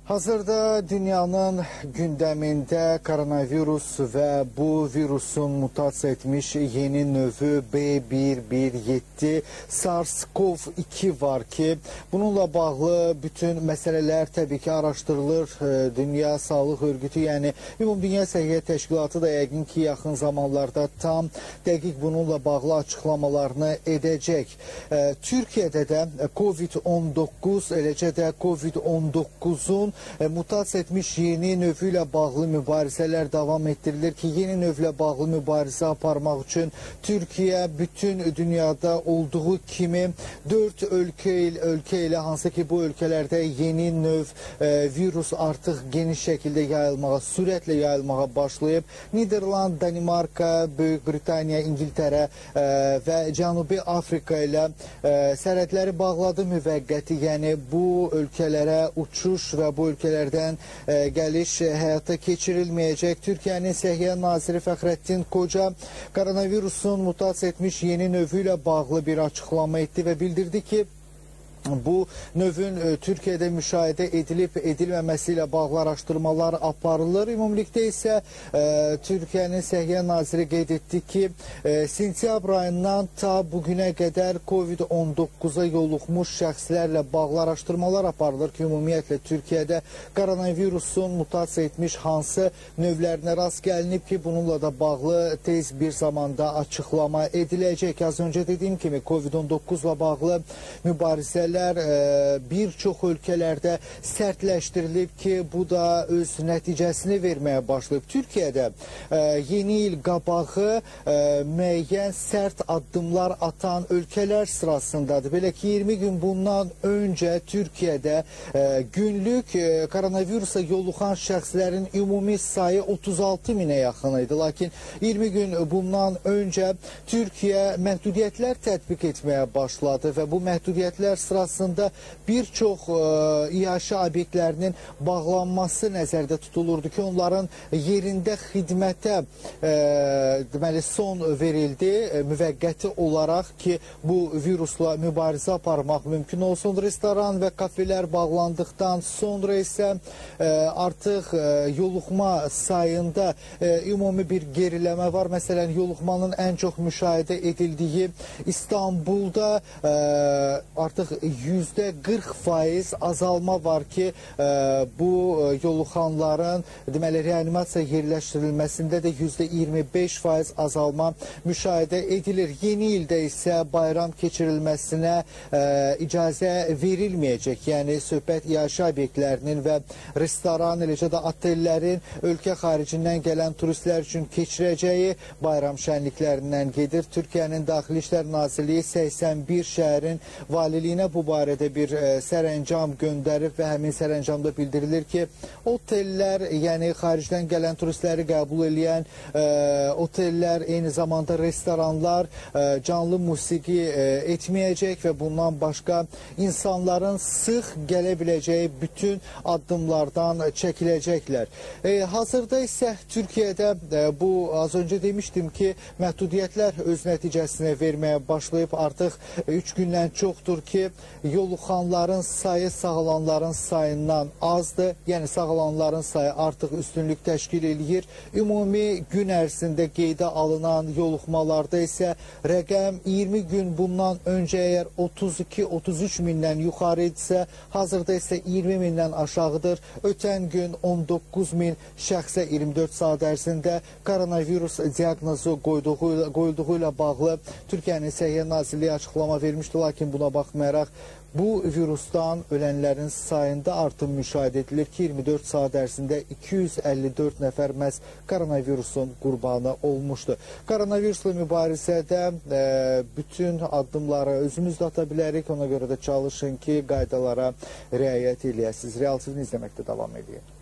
Hazırda dünyanın gündeminde koronavirüs ve bu virüsün mutasiya etmiş yeni növü B117 SARS-CoV-2 var ki bununla bağlı bütün meseleler tabii ki araştırılır. Dünya Sağlık Örgütü yani Ümumdünya Səhiyyə Təşkilatı da yəqin ki yaxın zamanlarda tam dəqiq bununla bağlı açıklamalarını edəcək. Türkiye'de de COVID-19 eləcə də COVID-19'un mutasiya etmiş yeni növüyle bağlı mübarizələr davam ettirilir ki yeni növlə bağlı mübarizə aparmaq üçün Türkiye bütün dünyada olduğu kimi 4 ölkə ilə hansı ki bu ölkələrdə yeni növ virus artıq geniş şəkildə yayılmağa, sürətlə yayılmağa başlayıb. Niderland, Danimarka, Böyük Britaniya, İngiltərə və Cənubi Afrika ilə sərhədləri bağladı müvəqqəti. Yəni bu ölkələrə uçuş və bu ölkələrdən gəliş həyata keçirilməyəcək. Türkiyənin Səhiyyə Naziri Fəxrəddin Qoca koronavirusun mutasiya etmiş yeni növü ilə bağlı bir açıqlama etdi və bildirdi ki, bu növün Türkiye'de müşahidə edilib edilməməsi ilə bağlı araşdırmalar aparılır. Ümumilikdə isə Türkiye'nin Səhiyyə Naziri qeyd etdi ki, sentyabr ayından ta bugünə qədər COVID-19'a yoluxmuş şəxslərlə bağlı araşdırmalar aparılır ki, ümumiyyətlə Türkiye'de koronavirusun mutasiya etmiş hansı növlərinə rast gəlinib ki, bununla da bağlı tez bir zamanda açıqlama ediləcək. Az öncə dediyim kimi COVID-19 ilə bağlı mübarizələr bir çox ölkələrdə sərtləşdirilib ki, bu da öz nəticəsini verməyə başlayıb. Türkiye'də yeni il qabağı müəyyən sərt addımlar atan ölkələr sırasındadır. Belə ki, 20 gün bundan öncə Türkiye'də günlük koronavirusa yoluxan şəxslərin ümumi sayı 36 minə yaxın idi. Lakin 20 gün bundan öncə Türkiye məhdudiyyətlər tətbiq etməyə başladı və bu məhdudiyyətlər sırasında bir çox iaşə obyektlərinin bağlanması nəzərdə tutulurdu ki, onların yerində xidmətə deməli son verildi müvəqqəti olaraq ki, bu virusla mübarizə aparmaq mümkün olsun. Restoran və kafelər bağlandıqdan sonra isə artıq yoluxma sayında ümumi bir geriləmə var. Məsələn, yoluxmanın ən çox müşahidə edildiyi İstanbulda artıq %40% azalma var ki, bu yoluxanların deməli reanimasiya yerləşdirilməsində də %25% azalma müşahidə edilir. Yeni ildə isə bayram keçirilməsinə icazə verilməyəcək. Yəni söhbət iaşə obyektlərinin və restoran, eləcə də otellərin ölkə xaricindən gələn turistlər üçün keçirəcəyi bayram şənliklərindən gedir. Türkiyənin Daxili İşlər Nazirliyi 81 şəhərin valiliyinə bu barədə bir sərəncam göndərib və həmin sərəncamda bildirilir ki, otellər, yəni xaricdən gələn turistləri qəbul edən otellər, eyni zamanda restoranlar canlı musiqi etməyəcək və bundan başqa insanların sıx gələ biləcəyi bütün addımlardan çəkiləcəklər. Hazırda isə Türkiye'də bu az öncə demişdim ki, məhdudiyyətlər öz nəticəsini verməyə başlayıb. Artıq 3 gündən çoxdur ki, yoluxanların sayı sağalanların sayından azdır. Yəni sağalanların sayı artıq üstünlük təşkil edir. Ümumi gün ərzində qeydə alınan yoluxmalarda isə rəqəm 20 gün bundan öncə əgər 32-33 mindən yuxarı idisə, hazırda isə 20 mindən aşağıdır. Ötən gün 19 min şəxsə 24 saat ərzində koronavirus diaqnozu qoyulduğu ilə bağlı Türkiyənin Səhiyyə Nazirliyi açıqlama vermişdi. Lakin buna baxmayaraq bu virusdan ölənlərin sayında artım müşahidə edilir ki, 24 saat ərzində 254 nəfər məhz koronavirusun qurbanı olmuşdu. Koronavirusla mübarizədə bütün addımları özümüz də ata bilərik. Ona görə də çalışın ki, qaydalara riayət eləyəsiniz. Real TV-ni izləməkdə davam edin.